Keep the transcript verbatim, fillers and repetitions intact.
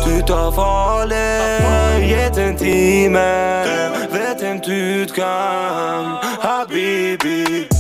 Du tar farlig, gitt en time. Vet en du kan, habibi.